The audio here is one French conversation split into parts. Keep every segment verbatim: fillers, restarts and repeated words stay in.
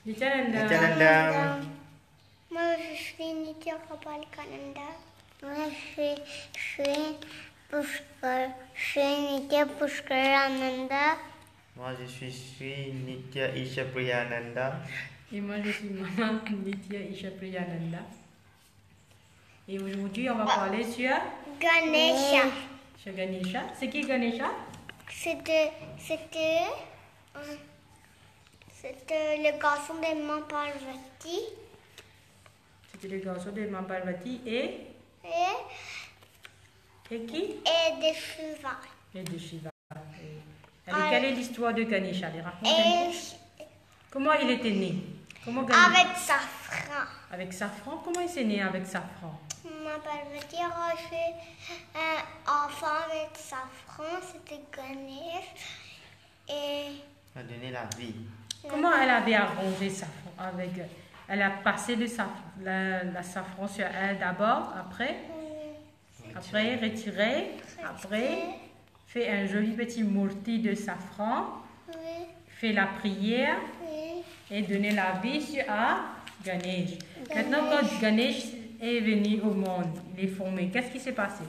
Nityananda. Nityananda. Moi, je suis Nitya Gopalakananda. Moi, je suis Pushkar. Je suis Nitya Pushkarananda. Moi, je suis, suis Nitya Isha Priyananda. Et moi, je suis maman Nitya Isha Priyananda. Et aujourd'hui, on va parler sur, Ganesha. sur Ganesha. C'est qui Ganesha? C'était, c'était, euh, c'était le garçon de Mama Parvati. C'était le garçon de Mama Parvati et, Et, et qui? et de Shiva. Et de Shiva. Et, allez, quelle est l'histoire de Ganesha? Allez, raconte un Et peu. Comment il était né? Comment Ganesha? avec Safran. Avec Safran? Comment il s'est né avec Safran? Mama Parvati a reçu un enfant avec Safran, c'était Ganesh. Et Elle a donné la vie. Comment elle avait arrangé Safran avec elle a passé le saf, la, la safran sur elle d'abord, après, après retiré, après fait un joli petit murti de safran, oui, fait la prière oui. et donné la vie sur à Ganesh. Maintenant, quand Ganesh est venu au monde, il est formé, qu'est-ce qui s'est passé?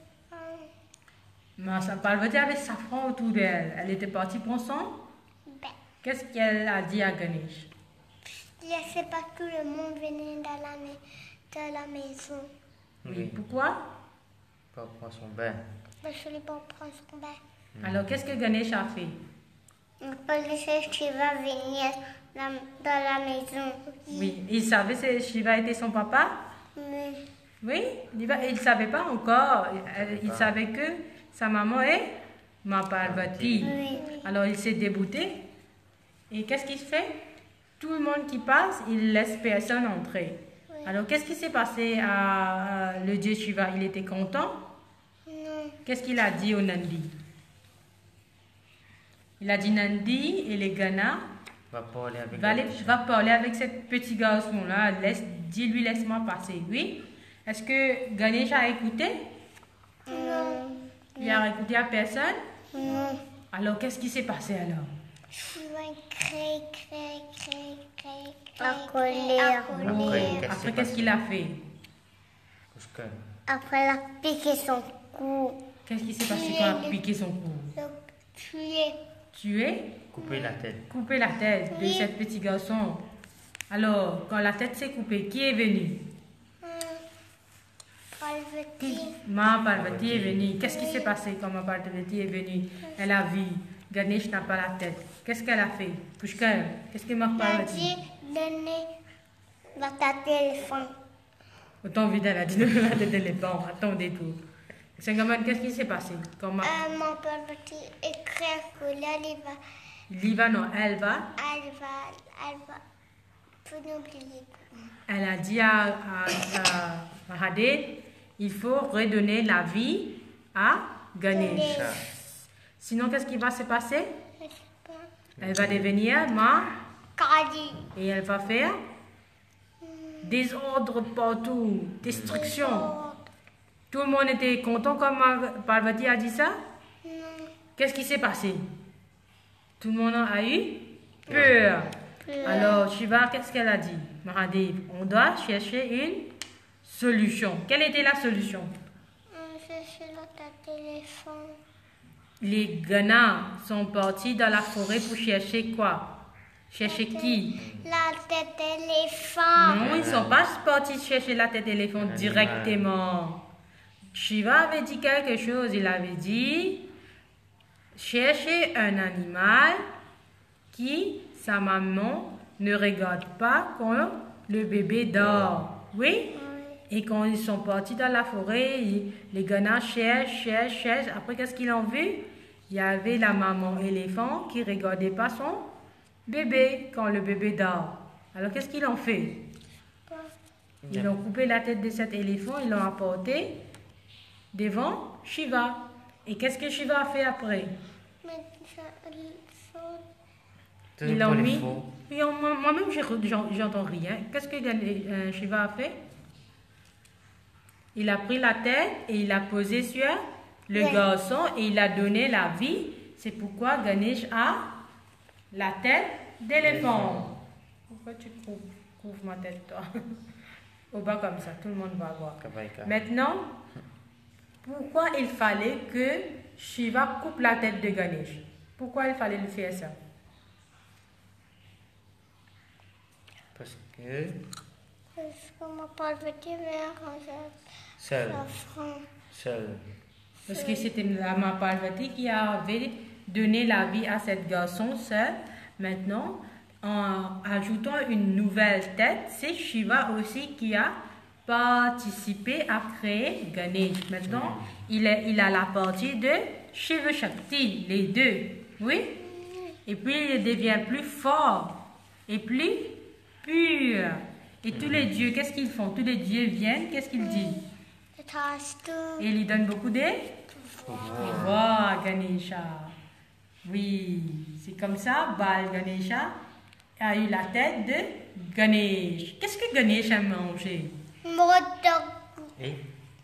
Masa Parvati avait safran autour d'elle. Elle était partie pour son. Qu'est-ce qu'elle a dit à Ganesh? Je ne sais pas, tout le monde venait dans la, dans la maison. Oui. Pourquoi? Pour prendre son bain. Mais je ne voulais pas prendre son bain. Alors, qu'est-ce que Ganesh a fait? Parce que tu vas venir dans, dans la maison. Oui, il savait que Shiva était son papa? Mais, Oui, il ne savait pas encore. Il, il savait que sa maman est Ma Parvati. oui. Alors, il s'est débouté. Et qu'est-ce qu'il fait? Tout le monde qui passe, il laisse personne entrer. Oui. Alors, qu'est-ce qui s'est passé à, à le dieu Shiva? Il était content? Non. Qu'est-ce qu'il a dit au Nandi? Il a dit Nandi et les Ganas Va parler avec va, aller- Ganesha. va parler avec ce petit garçon-là. Laisse, dis-lui, laisse-moi passer. Oui. Est-ce que Ganesh a écouté? Non. Il a écouté à personne? Non. Alors, qu'est-ce qui s'est passé alors? Je vais créer, créer, créer, créer, créer. À colère. À Après, colère. qu'est-ce qui Après, s'est qu'est-ce qu'il a fait? Pushkar. Après, elle a piqué son cou. Qu'est-ce qui s'est passé quand il a piqué son cou? Donc, tuer. Tué? Couper la tête. Couper la tête de Oui. ce petit garçon. Alors, quand la tête s'est coupée, qui est venu? Hum, Parvati. Ma Parvati est venue. Qu'est-ce qui s'est passé quand Ma Parvati est venue? Elle a vu. Ganesh n'a pas la tête. Qu'est-ce qu'elle a fait? Pushkar, qu'est-ce que Ma Elle a Parvati? dit, donnez votre téléphone. Autant vite, elle a dit de la tête d'éléphant. Attendez tout. Sengaman, qu'est-ce qui s'est passé? Quand Ma... Euh, mon Parvati écrit que là, elle va, Liva, non, elle va. elle va, elle va tout oublier. Elle a dit à, à, à Mahadev, il faut redonner la vie à Ganesh. Ganesha. Sinon, qu'est-ce qui va se passer? Je sais pas. Elle va devenir Ma Kali. et elle va faire désordre partout, destruction. Tout le monde était content quand Ma- Parvati a dit ça? Non. Qu'est-ce qui s'est passé? Tout le monde a eu peur. Alors, Shiva, qu'est-ce qu'elle a dit? Mahadev, on doit chercher une solution. Quelle était la solution? Hum, Je suis là, ta téléphone. Les Ganas sont partis dans la forêt pour chercher quoi? Chercher qui? La tête d'éléphant. Non, ils ne sont pas partis chercher la tête d'éléphant Un directement. Shiva avait dit quelque chose. Il avait dit chercher un animal qui, sa maman, ne regarde pas quand le bébé dort. Oui? Et quand ils sont partis dans la forêt, ils- les Ganas cherchent, cherchent, cherchent. Après, qu'est-ce qu'ils ont vu? Il y avait la maman éléphant qui ne regardait pas son bébé quand le bébé dort. Alors, qu'est-ce qu'ils ont fait? Ils ont coupé la tête de cet éléphant, ils l'ont apporté devant Shiva. Et qu'est-ce que Shiva a fait après? Mais ça, ça, Tout Ils le l'ont monde est mis. faux. Oui, on- moi- moi-même, j'ai re- j'en- j'entends rien. Qu'est-ce que euh, Shiva a fait? Il a pris la tête et il l'a posée sur le Ouais. garçon et il a donné la vie. C'est pourquoi Ganesh a la tête d'éléphant. Pourquoi tu couvres, couvres ma tête, toi? Au bas comme ça, tout le monde va voir. Kebaikan. Maintenant, pourquoi il fallait que Shiva coupe la tête de Ganesh? Pourquoi il fallait le faire ça? Parce que Parce que ma Parvati mère seul, franc. seul. Parce que c'était la Ma Parvati qui avait donné la vie à cet garçon seul. Maintenant, en ajoutant une nouvelle tête, c'est Shiva aussi qui a participé à créer Ganesh. Maintenant, il, est, il a la partie de Shiva Shakti, les deux. Oui? Et puis, il devient plus fort et plus pur. Et tous les dieux, qu'est-ce qu'ils font? Tous les dieux viennent, qu'est-ce qu'ils disent? Et ils lui donnent beaucoup de pouvoir à Ganesha. Oui, c'est comme ça, Bal Ganesha a eu la tête de Ganesh. Qu'est-ce que Ganesh a mangé? Modak. Et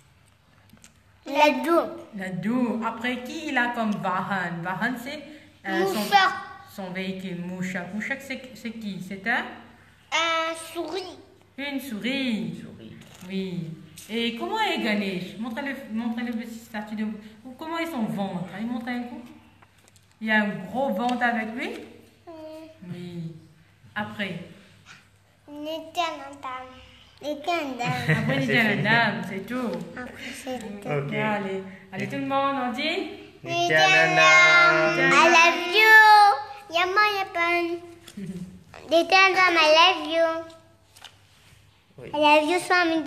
Ladou. Ladou. Après qui il a comme Vahan? Vahan c'est euh, son, Mouchak. son véhicule. Mouchak. Mouchak c'est c'est qui? C'est un? Un souris. Une souris. souris. Oui. Et comment est Ganesh? Montrez-le, montrez-le petit statut de... Comment est son ventre? Allez, montrez un coup. Il y a un gros ventre avec lui? Oui. Après? Nityanandam. Nityanandam. Après, il y a un dame, c'est tout. Après, c'est tout. Ok. Allez. Allez, tout le monde, on dit? Nityanandam. I love you. Yama yapan. Nityanandam, I love you. Oui. I love you, Swami.